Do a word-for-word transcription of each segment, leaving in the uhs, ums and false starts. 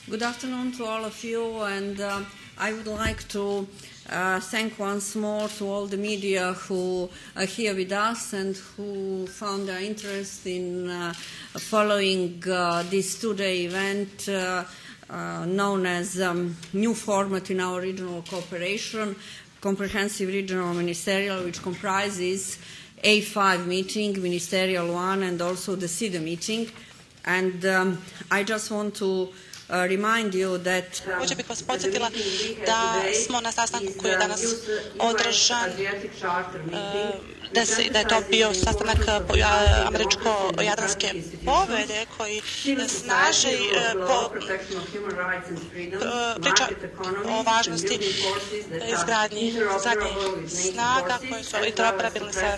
Good afternoon to all of you, and uh, I would like to uh, thank once more to all the media who are here with us and who found their interest in uh, following uh, this two-day event uh, uh, known as um, new format in our regional cooperation, Comprehensive Regional Ministerial, which comprises A five meeting, Ministerial one, and also the C I D A meeting. And um, I just want to Uh, remind you that um, Hoće bih vas podsjetila da smo na sastanku koji je danas održan, da, se, da je to bio sastanak američko-jadranske povelje koji snaži po, priča o važnosti izgradnji zadnjih snaga koje su interoperabilne sa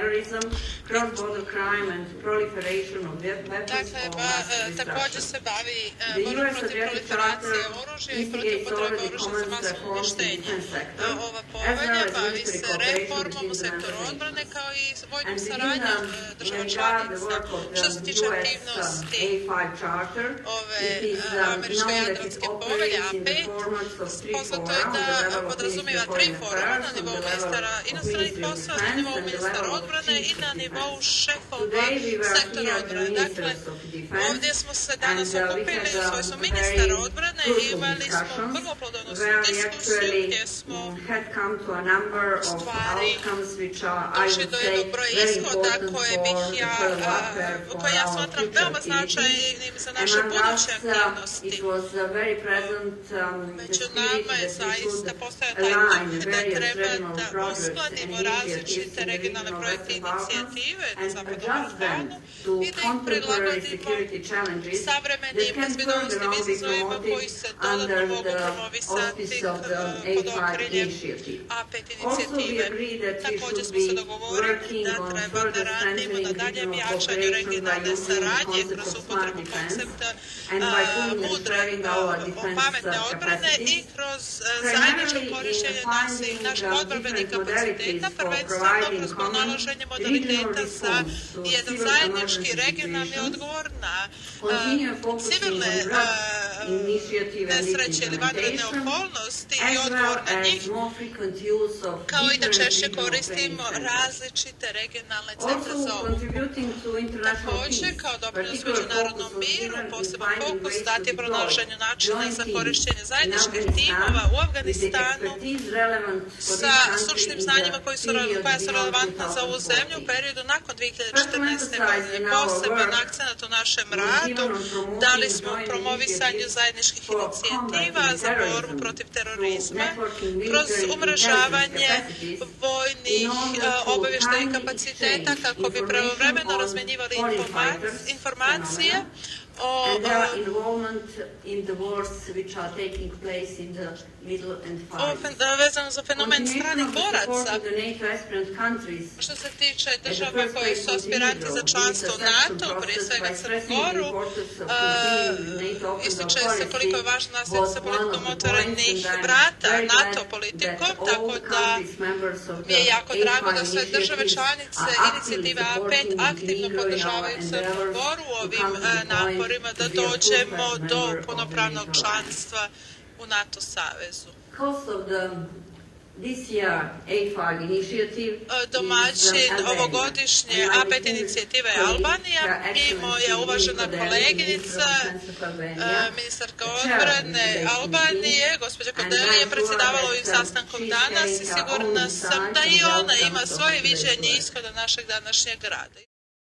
također se bavi borbom protiv proliferacije oružja i protiv potrebe oružja za masovno uništenje. Ova povelja bavi se reformom u sektoru odbrane kao i vojnom saradnjom država članica. Što se tiče aktivnosti ove američke jadranske povelje A pet, poznato je da podrazumijeva tri foruma na nivou ministara inostranih poslova, na nivou ministara odbrane i na nivou šefova sektora odbrane. Dakle, ovdje smo se danas okupili u svojstvu ministara odbrane i imali smo vrlo plodonosnu diskusiju gdje smo stvari došli do jednog broja ishoda koje bih ja, koje ja smatram veoma značajnim za naše buduće aktivnosti. Među nama je zaista postoja taj duh da treba da uskladimo različite regionalne projekte i inicijative na Zapadnom Balkanu i da ih prilagodimo savremenim bezbjednosnim izazovima koji se dodatno mogu promovisati pod okriljem A pet inicijative. Također smo se dogovorili da treba da radimo na daljem jačanju regionalne saradnje kroz upotrebu koncepta mudre, pametne odbrane i kroz zajedničko korištenje naših odbrambenih kapaciteta, prvenstveno kroz pronalaženje modaliteta za jedan zajednički regionalni odgovor na civilne nesreće ili vanredne okolnosti i odgovor na njih, kao i da češće koristimo različite regionalne centre za obuku. Također, kao doprinos međunarodnom miru, poseban fokus dati pronalaženju načina za korištenje zajedničkih timova u Afganistanu sa stručnim znanjima koji su, koja su relevantna za ovu zemlju u periodu nakon dvije hiljade četrnaeste. godine. Poseban akcenat u našem radu dali smo promovisanju zajedničkih inicijativa za borbu protiv terorizma kroz umrežavanje vojnih obavještajnih kapaciteta kako bi pravovremeno razmjenjivali informacije o vezano za fenomen stranih boraca. Što se tiče država koji su aspiranti za članstvo u NATO, prije svega Crnu Goru, ističe se koliko je važno nastaviti sa politikom otvorenih vrata NATO politikom, tako da mi je jako drago da sve države članice inicijative A pet aktivno podržavaju Crnu Goru u ovim naporima da dođemo do punopravnog članstva u NATO savezu. Domaćin ovogodišnje A pet inicijative je Albanija i moja uvažena koleginica, ministarka odbrane Albanije, gospođa Kodeli, je predsjedavala ovim sastankom danas i sigurna sam da i ona ima svoje viđenje ishoda našeg današnjeg rada.